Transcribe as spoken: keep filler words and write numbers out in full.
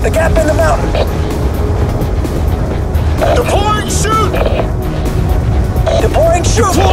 The gap in the mountain! Deploying shoot! Deploying shoot! Deploy